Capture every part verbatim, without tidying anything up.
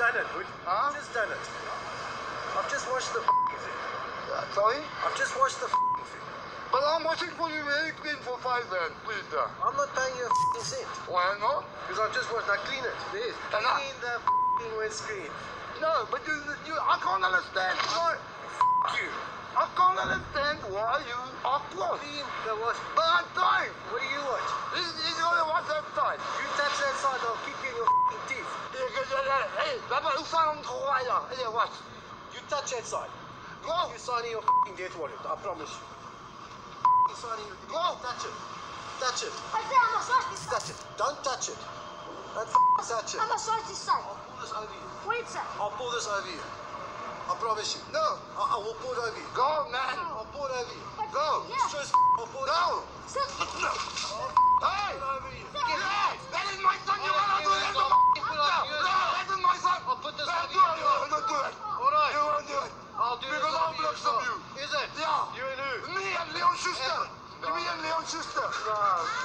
done it, Hood. Huh? I've just done it. I've just watched the f***ing thing. Uh, sorry? I've just watched the f***ing thing. But I'm watching for you very clean for five rand, please. Uh. I'm not paying you a f***ing cent. Why not? Because I've just watched. Now clean it. There. And I- Clean the f***ing windscreen. No, but you, you, I can't understand why. F*** you. I can't understand why you are close. Clean the wash. But I'm trying. What do you want? This is only one that side. You touch that side, I'll kick you in your f***ing teeth. Hey, Papa, hoe staan om te gooien? Hey, wat? You touch that side. Go! You're signing your f***ing death warrant. I promise you. You're signing your... Go! Touch it. Touch it. I said I'm not supposed to Touch it. Don't touch it. Don't f***ing touch it. I'm not supposed to say. I'll pull this over you. What did you say? I'll pull this over you. I promise you. No! I, I will pull it over you. Go, man! I'll pull it over you. Go! Yeah. Just I'll pull it Go! Stop. No! Hey! over you. Yes! That is my son! You wanna do that? No! No! That is my son! I'll put this No, over do you. it! No, don't do it! All right. You won't do it! I'll do Because this I'll over you block as some well. you. Is it? Yeah! You and who? Me and Leon Schuster! Me and Leon Schuster! No.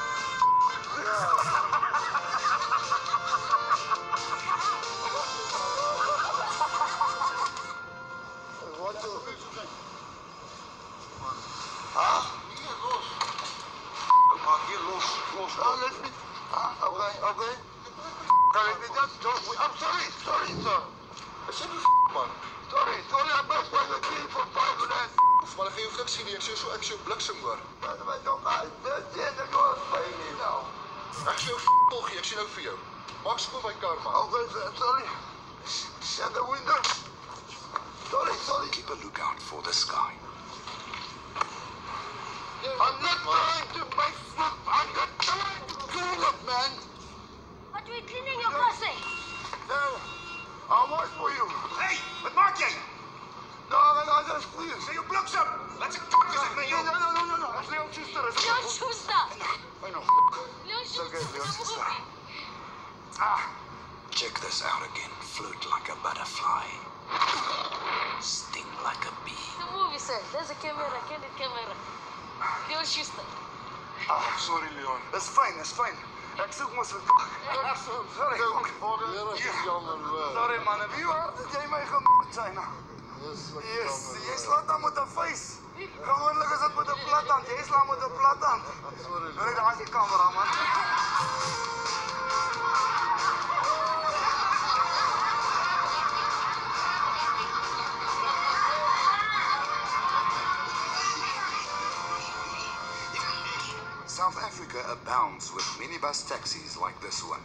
What do? Huh? Oh, let me. Huh? Okay, okay. Can let me just talk with. I'm sorry, sorry, sir. I said you man. Sorry, sorry, I'm not going to kill for five minutes. Maar dan ga je flexie nie, ek sê so ek sê bliksem hoor. Wat my dog uit, dit is ek was by nie nou. Ek sê jou volgie, ek sê nou vir jou. Maak skoon my kar man. Okay, sir, sorry. Shut the window. Sorry, sorry. Keep a lookout for the sky. I'm not trying to make flip. I'm not trying to do it, man. What are we cleaning your pussy? There. I'll wait for you. Hey, wat maak jy? No, no, no, just please. Sê jou bliksem. Laat ek kyk as ek na No, jou. no, no, no, no, no. It's Leon Schuster. It's Leon Schuster. I know. Leon It's okay, Schuster. Leon Schuster. Ah, check this out again. Float like a butterfly. Sting like a bee. The movie said, there's a camera, candid camera. Leon Schuster. Ah, sorry, Leon. It's fine, it's fine. Ek soek mos vir dag. Sorry. Sorry, man. Wie wou dat jy my gemoed zijn? Yes, jy slaat dan met 'n face. Gewoonlik is dit met 'n plat hand. Jy slaat met 'n plat hand. Sorry. Hoor, daar is die kamera, man. South Africa abounds with minibus taxis like this one.